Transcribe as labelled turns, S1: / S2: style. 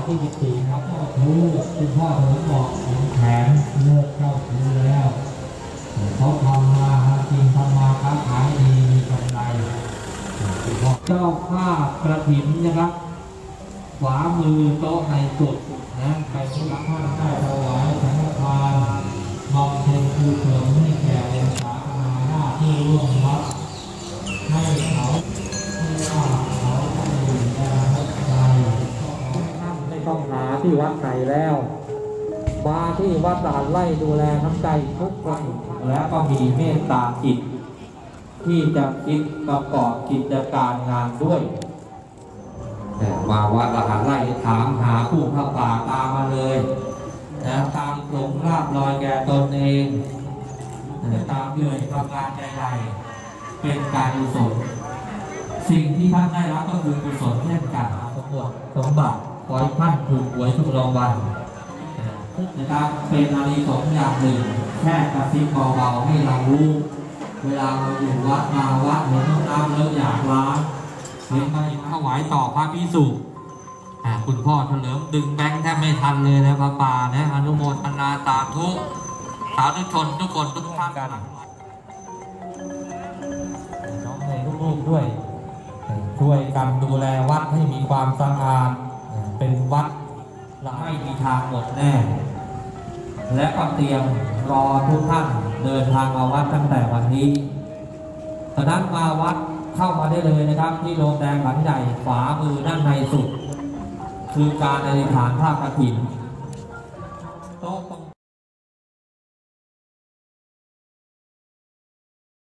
S1: ที่14ครับก็รู้คุณพ่อผมบอกแขนเลิกเข้าถือแล้วเขาทำมาจริงทำมาค้าขายดีมีกำไรเจ้าภาพกระถิ่นนะครับขวามือโต๊ะในสุดนะไปทุกท่านได้ถวายสังฆทานบำเพ็ญกุศลให้แก่องค์สาธารณะที่ร่วมวัดให้เขาไม่ว่าเขาจะอยู่ในวัดใดท่านไม่ต้องหาที่วัดไหนแล้วมาที่วัดด่านไร่ดูแลน้ำใจทุกคนและก็มีเมตตาจิตที่จะคิดประกอบกิจการงานด้วยมาวัดด่านไร่ถามหาผู้พระป่าตามมาเลยนะตามหลงลาบลอยแก่ตนเองตามเหนื่อยทำงานใจใดเป็นการกุศลสิ่งที่ท่านได้รับก็คือกุศลเช่นกันสมบัติขอให้ท่านถูกหวยทุกรางวัลนะครับเป็นอานิสงส์อย่างหนึ่งแค่กระซิบเบาๆให้เรารู้เวลาเราอยู่วัดมาวัดเห็นน้ำแล้วอยากล้างเห็นไปถวายต่อพระภิกษุคุณพ่อเฉลิมดึงแบงค์แทบไม่ทันเลยนะป่านะอนุโมทนาสาธุสาธุชนทุกคนทุกท่านกันน้องในลูกๆด้วยช่วยกันดูแลวัดให้มีความสะอาดเป็นวัดไม่มีทางหมดแน่และก็เตรียมรอทุกท่านเดินทางมาวัดตั้งแต่วันนี้ฉะนั้นมาวัดเข้ามาได้เลยนะครับที่โรงแรมหลังใหญ่ขวามือด้านในสุดคือการอธิษฐานผ้ากฐิน